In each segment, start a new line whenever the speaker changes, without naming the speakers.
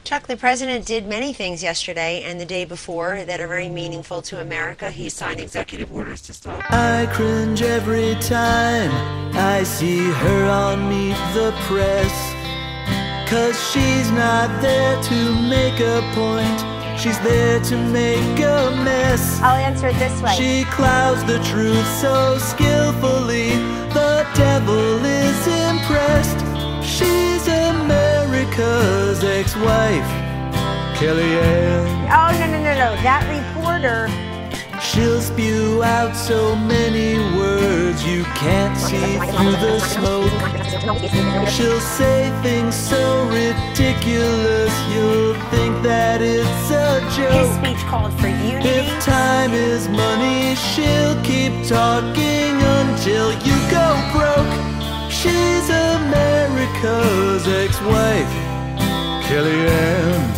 Chuck, the president did many things yesterday and the day before that are very meaningful to America. He signed executive orders to stop.
I cringe every time I see her on Meet the Press, 'cause she's not there to make a point, she's there to make a mess.
I'll answer it this way.
She clouds the truth so skillfully, the devil is impressed. She's America's ex-wife, Kellyanne.
Oh, no. That reporter.
She'll spew out so many words you can't see through the smoke. She'll say things so ridiculous you'll think that it's a joke.
His speech called for unity.
If time is money, she'll keep talking until you go broke. She's America's ex-wife, Kellyanne.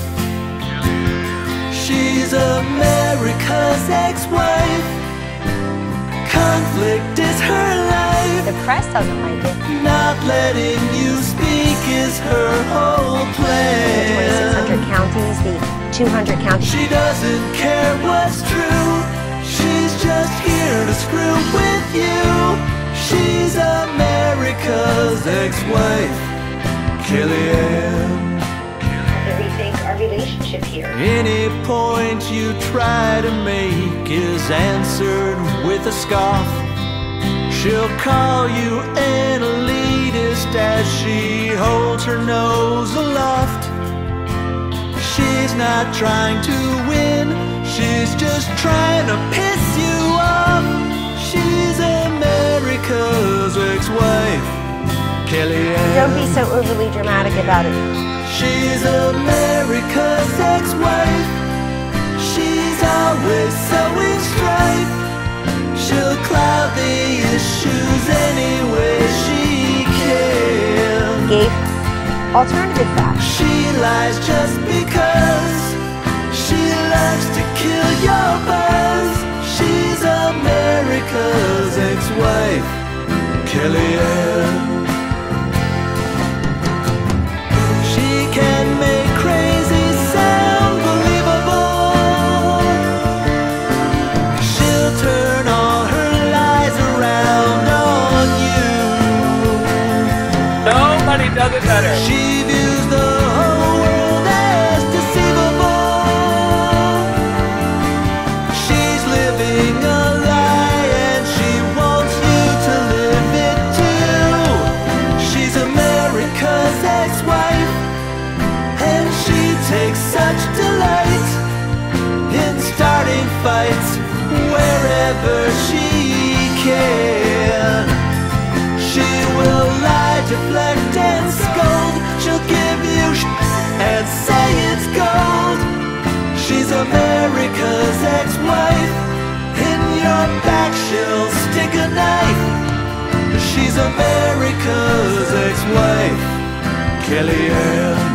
She's America's ex-wife. Conflict is her life.
The press doesn't like it.
Not letting you speak is her whole plan.
2,600 counties, the 200 counties.
She doesn't care what's true. She's just here to screw with you. She's America's ex-wife, Kellyanne.
Rethink our relationship here.
Any point you try to make is answered with a scoff. She'll call you an elitist as she holds her nose aloft. She's not trying to win, she's just trying to piss you off. She's America's ex-wife, Kellyanne.
Don't be so overly dramatic about it.
She's America's ex-wife. She's always sowing strife. She'll cloud the issues any way she can.
Gabe, alternative facts.
She lies just because she loves to kill your buzz. She's America's ex-wife, Kellyanne. She can make crazy sound believable. She'll turn all her lies around on you.
Nobody does it better.
She views the whole world as deceivable. She's living a lie and she wants you to live it too. She's America's ex-wife, and she takes such delight in starting fights wherever she can. She will lie, deflect and scold. She'll give you and say it's gold. She's America's ex-wife. In your back she'll stick a knife. She's America's ex-wife, Kellyanne.